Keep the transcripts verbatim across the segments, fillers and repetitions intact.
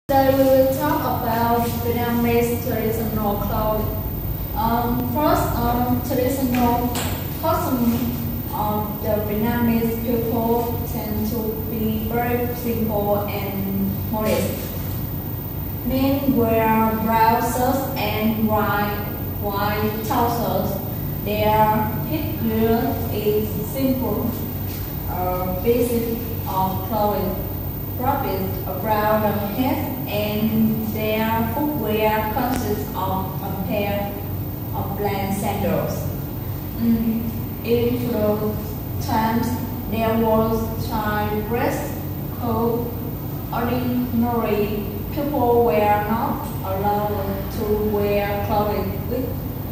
Today we will talk about Vietnamese traditional clothing. Um, first, um, traditional costume of the Vietnamese people tend to be very simple and modest. Men wear brown shirts and white, white trousers. Their headgear is simple, uh, basic of clothing. Rabbits around the head, and their footwear consists of a pair of plain sandals. Mm. In those times, there was child dress code. Ordinary people were not allowed to wear clothing with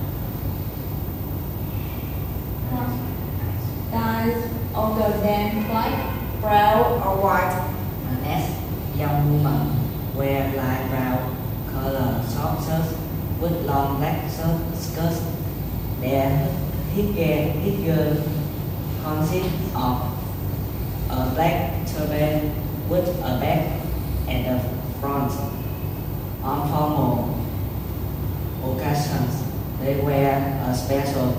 dyes other than black, brown, or white. As young women wear light brown color short shirts with long black skirts. Their headgear, headgear consists of a black turban with a bag at the front. On formal occasions, they wear a special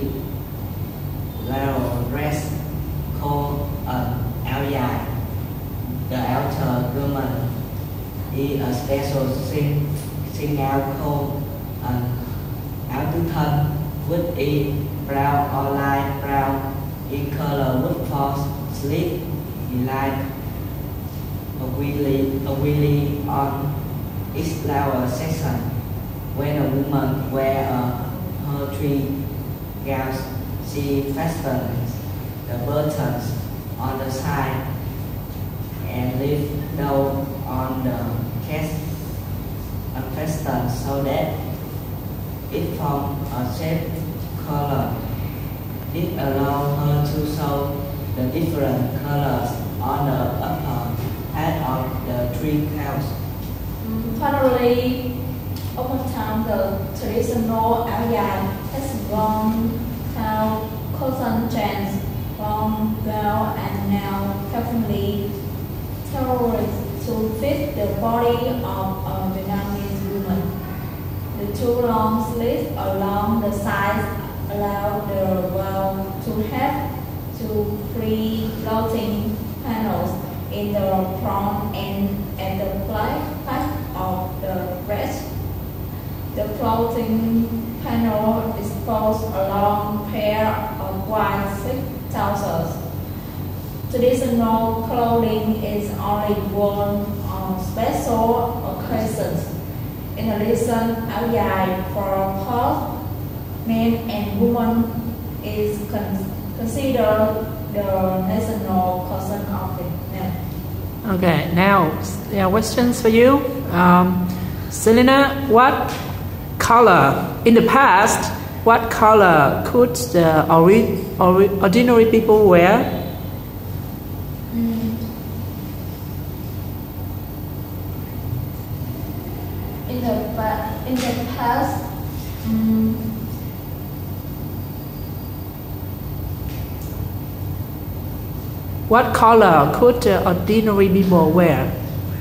three-layer dress called an áo dài. The outer garment is a special sing, sing out called an áo tứ thân, which is brown or light brown in color with four sleeves like a wheelie, a wheelie on its lower section. When a woman wears her three gowns, she fastens the buttons on the side and lift down on the chest and fasten so that it forms a shape color. It allows her to show the different colors on the upper part of the three counts. Um, finally, over time, the traditional áo dài has gone through constant change from gown and now carefully tailored to fit the body of a Vietnamese woman. The two long sleeves along the sides allow the gown to have two free floating panels in the front and at the back of the breast. The floating panel dispose along a pair of white silk trousers. Traditional clothing is only worn on special occasions. In addition, áo dài for both men and women is con considered the national costume of Vietnam. Okay, now there are questions for you. Um, Selena, what color in the past? What color could the ori ori ordinary people wear? In the, in the past, um, What color could the ordinary people wear?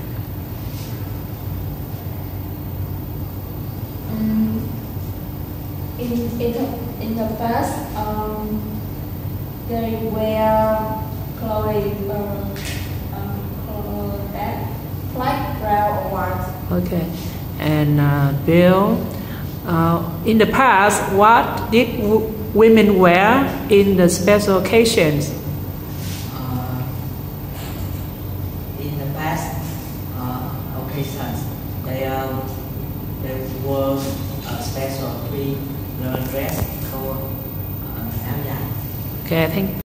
um, in, in, the, in the past, um, they wear clothing uh, um, that black, brown, or white. Okay, and uh, Bill, uh, in the past, what did w women wear in the special occasions? Uh, in the past uh, occasions, they, uh, they wore a special three-layer dress called uh, áo dài. Okay, I think.